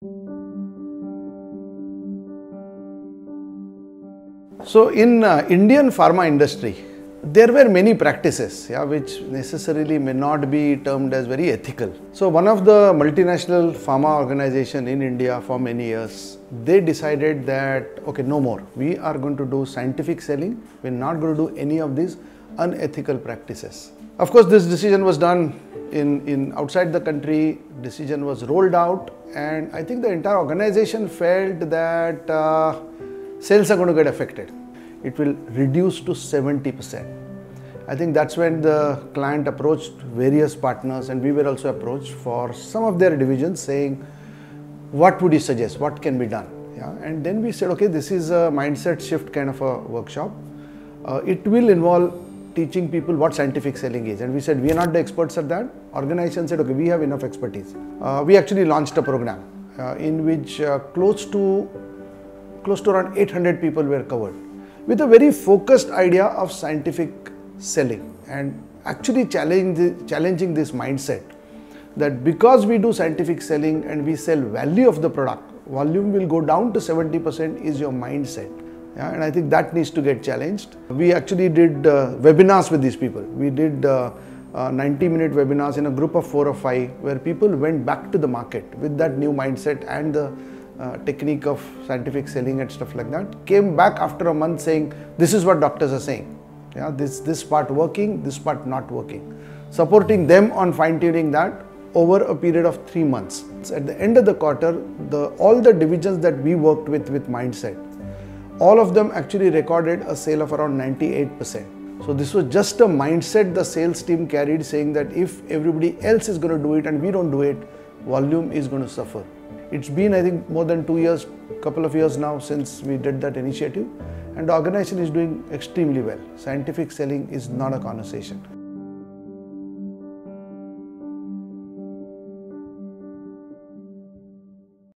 So in Indian pharma industry, there were many practices which necessarily may not be termed as very ethical. So one of the multinational pharma organization in India for many years, they decided that, okay, no more. We are going to do scientific selling. We're not going to do any of these unethical practices. Of course, this decision was done in outside the country. Decision was rolled out, and I think the entire organization felt that sales are going to get affected. It will reduce to 70%. I think that's when the client approached various partners, and we were also approached for some of their divisions saying, what would you suggest? What can be done? And then we said, okay, this is a mindset shift kind of a workshop. It will involve teaching people what scientific selling is. And we said, we are not the experts at that. Organization said, okay, we have enough expertise. We actually launched a program in which close to around 800 people were covered, with a very focused idea of scientific selling and actually challenging this mindset that because we do scientific selling and we sell value of the product, volume will go down to 70% is your mindset. And I think that needs to get challenged. We actually did webinars with these people. We did 90-minute webinars in a group of 4 or 5 where people went back to the market with that new mindset and the technique of scientific selling and stuff like that, came back after a month saying, this is what doctors are saying. This part working, this part not working. Supporting them on fine-tuning that over a period of 3 months. At the end of the quarter, all the divisions that we worked with mindset, all of them actually recorded a sale of around 98%. So this was just a mindset the sales team carried, saying that if everybody else is going to do it and we don't do it, volume is going to suffer. It's been, I think, more than 2 years, couple of years now since we did that initiative, and the organization is doing extremely well. Scientific selling is not a conversation.